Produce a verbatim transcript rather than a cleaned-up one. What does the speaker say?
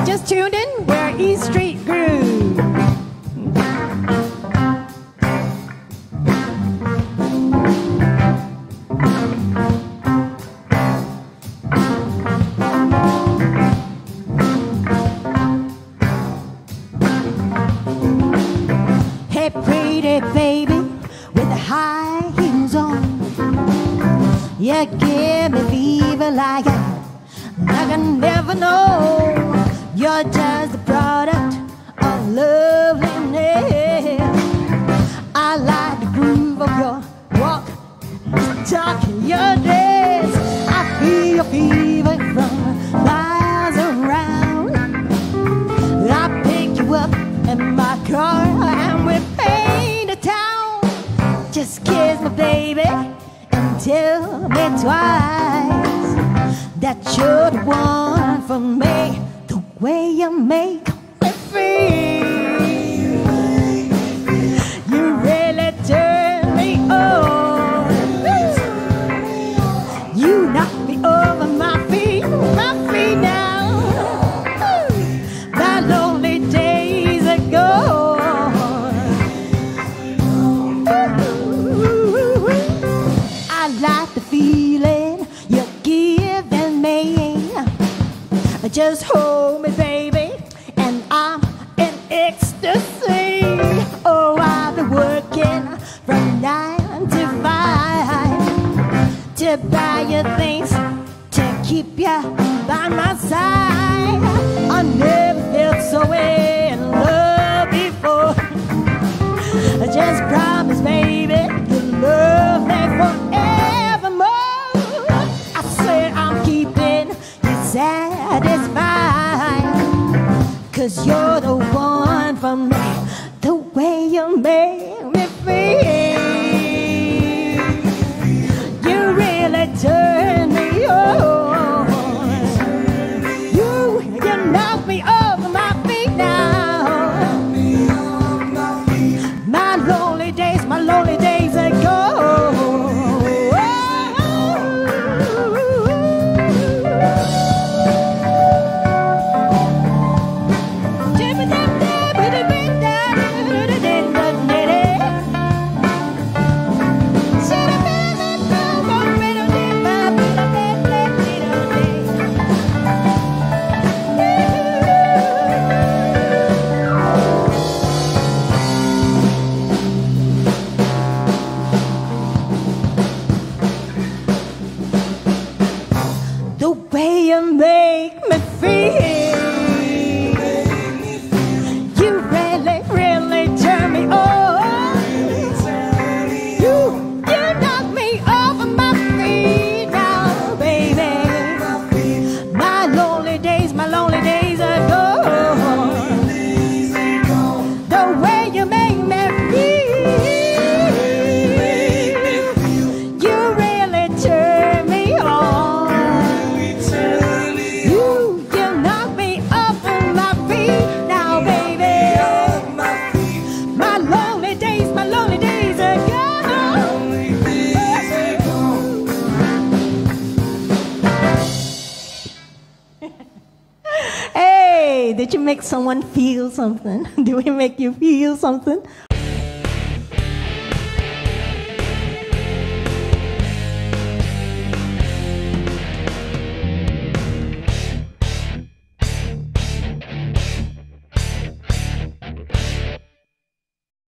just tuned in, we're E Street Groove. Hey, pretty baby with the high heels on, you give me fever like I I can never know. You're just the product of loveliness. I like the groove of your walk, talk, your dress. I feel your fever from miles around. I pick you up in my car and we paint the town. Just kiss me, baby, and tell me twice that you're the one for me, the way you make me feel. You really turn me on. You knock me over my feet, my feet now. My lonely days are gone. I like the feeling you give me. Just hold me, baby, and I'm in ecstasy. Oh, I've been working from nine to five to buy you things to keep you by my side. I never felt so in love before. Just promise, baby, you'll love me forevermore. I said I'm keeping you satisfied, 'cause you're the one for me, the way you make me feel. You really turn me on. You, you knock me off my feet now. My lonely days, my lonely days are gone. You make me feel. You really, really turn me on. You, you knock me off of my feet now, baby. My lonely days, my lonely days are gone. The way you make me feel. You really turn me on. Did you make someone feel something? Did we make you feel something?